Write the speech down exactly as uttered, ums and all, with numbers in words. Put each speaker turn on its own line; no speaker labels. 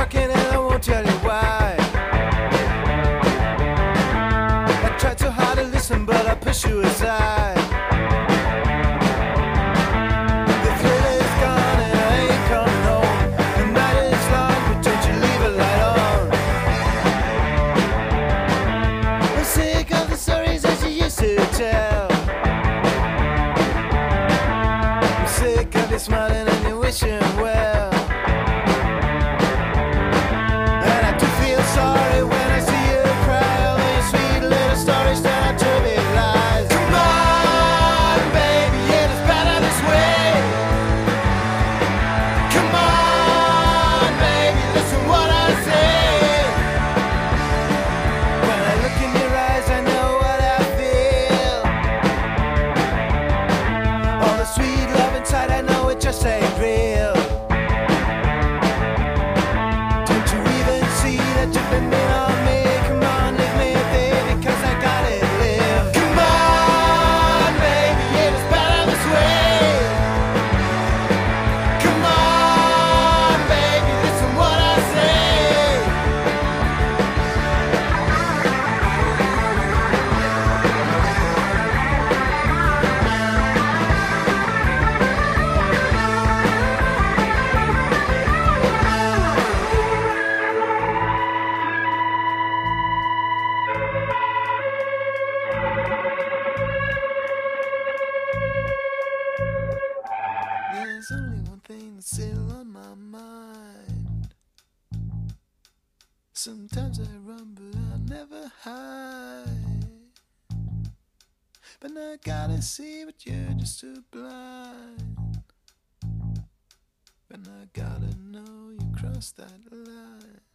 talking and I won't tell you why. I tried so hard to listen, but I push you aside. The thrill is gone and I ain't coming home. The night is long, but don't you leave a light on. I'm sick of the stories that you used to tell. I'm sick of you smiling and you wishing well. Sorry when I see you cry. All these sweet little stories turn out to be lies. Come on, baby, it is better this way. Come on, baby, listen what I say. When I look in your eyes, I know what I feel. All the sweet love inside, I know it just ain't real. There's only one thing that's still on my mind. Sometimes I run, but I never hide. But now I gotta see, but you're just too blind. But now I gotta know you crossed that line.